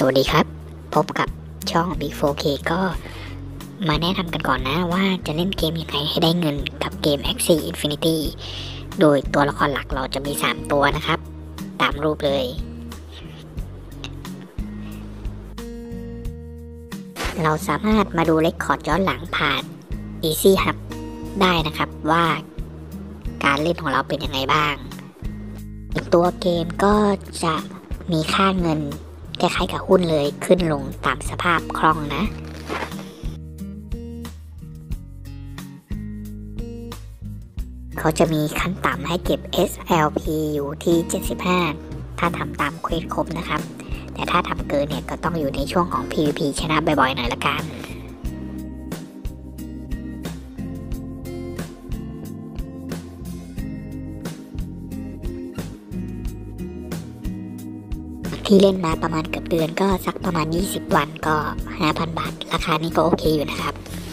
วัสดีครับพบกับช่อง Big 4K ก็มาแนะนำกันก่อนนะว่าจะเล่นเกมยังไงให้ได้เงินกับเกม Axie Infinity โดยตัวละครหลักเราจะมี3ตัวนะครับตามรูปเลยเราสามารถมาดูเรคคอร์ดย้อนหลังผ่าน Easy Hub ได้นะครับว่าการเล่นของเราเป็นยังไงบ้างตัวเกมก็จะมีค่าเงินคล้ายๆกับหุ้นเลยขึ้นลงตามสภาพคล่องนะเขาจะมีขั้นต่ำให้เก็บ SLP อยู่ที่75ถ้าทำตามเควสครบนะครับแต่ถ้าทำเกินเนี่ยก็ต้องอยู่ในช่วงของ PVP ชนะบ่อยๆหน่อยละกันที่เล่นมาประมาณเกือบเดือนก็สักประมาณ20 วันก็ 5,000 บาทราคานี้ก็โอเคอยู่นะครับ